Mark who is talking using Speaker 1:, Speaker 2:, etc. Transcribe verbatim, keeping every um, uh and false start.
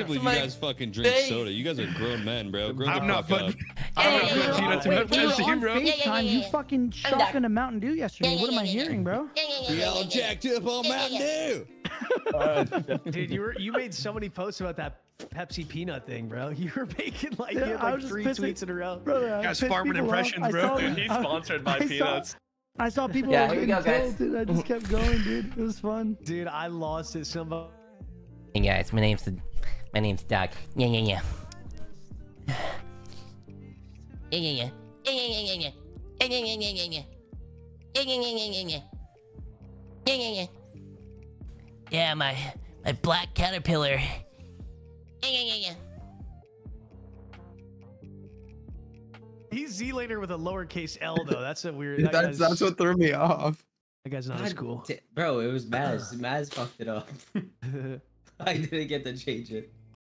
Speaker 1: can't believe you guys fucking drink soda. You guys are grown men, bro. Grow
Speaker 2: I'm
Speaker 1: the
Speaker 2: not
Speaker 1: fuck
Speaker 2: putting.
Speaker 1: up.
Speaker 2: I'm not putting peanuts in my pussy, bro.
Speaker 3: FaceTime, you fucking shotgun a Mountain Dew yesterday. What am I hearing, bro?
Speaker 1: We all jacked up on Mountain Dew.
Speaker 4: Uh,
Speaker 5: Dude, you were you made so many posts about that Pepsi peanut thing, bro. You were making like
Speaker 3: Yeah,
Speaker 5: you had
Speaker 3: I
Speaker 5: like
Speaker 3: was just
Speaker 5: three
Speaker 3: pissing-
Speaker 5: tweets in a row.
Speaker 3: Brother, I
Speaker 2: Guys
Speaker 3: pissed
Speaker 2: farming
Speaker 3: people off.
Speaker 2: impressions,
Speaker 3: I
Speaker 2: bro.
Speaker 3: saw-
Speaker 4: Dude, he's
Speaker 3: I-
Speaker 4: sponsored by
Speaker 3: I saw-
Speaker 4: peanuts.
Speaker 3: I saw people
Speaker 6: Yeah,
Speaker 3: getting
Speaker 6: here we go,
Speaker 3: killed,
Speaker 6: guys.
Speaker 3: dude. I just kept going, dude. It was fun.
Speaker 5: Dude, I lost it. Somebody.
Speaker 6: Hey guys, my name's my name's Doug. Yeah, yeah, yeah. Yeah, yeah, yeah. Yeah, yeah, yeah, yeah. Yeah, yeah, yeah, yeah, yeah. Yeah, yeah, yeah, yeah, yeah. Yeah, yeah, yeah. Yeah, my my black caterpillar. Yeah, yeah, yeah, yeah.
Speaker 5: He's Z later with a lowercase L though. That's a weird. That
Speaker 7: That's
Speaker 5: guy's,
Speaker 7: that's what threw me off.
Speaker 5: That guy's not as cool.
Speaker 8: Bro, it was Maz. Maz fucked it up. I didn't get to change it.